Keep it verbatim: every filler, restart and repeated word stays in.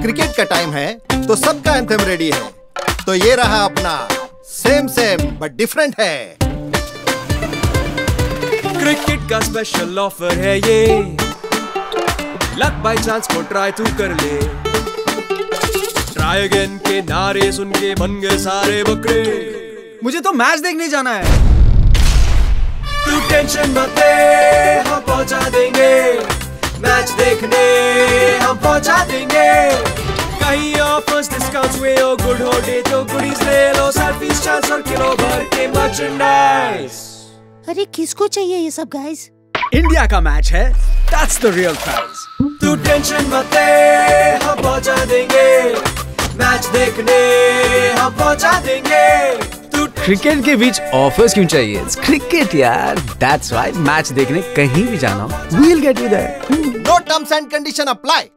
Cricket का time है तो सबका एंथम रेडी है, तो ये रहा अपना सेम सेम बट डिफरेंट है। क्रिकेट का स्पेशल ऑफर है ये, लक बाय चांस को ट्राई तू कर ले। ट्राई अगेन के नारे सुन के बन गए सारे बकरे। मुझे तो मैच देखने जाना है। तू टेंशन मत ले, हम पहुंचा देंगे। मैच देखने हम पहुंचा देंगे। कहीं ऑफर्स डिस्काउंट्स हुए हो, गुड हो डे तो गुडीज ले लो। सेल्फीज चांस और किलो भर के मर्चेंडाइज। अरे किसको चाहिए ये सब गाइस? इंडिया का मैच है, दैट्स द रियल प्राइज। तू टेंशन मत ले, हम पहुंचा देंगे। मैच देखने हम पहुंचा देंगे। क्रिकेट के बीच ऑफर्स क्यों चाहिए? इट्स क्रिकेट यार, दैट्स व्हाई मैच देखने कहीं भी जाना हो, we'll get you there. No terms and condition apply.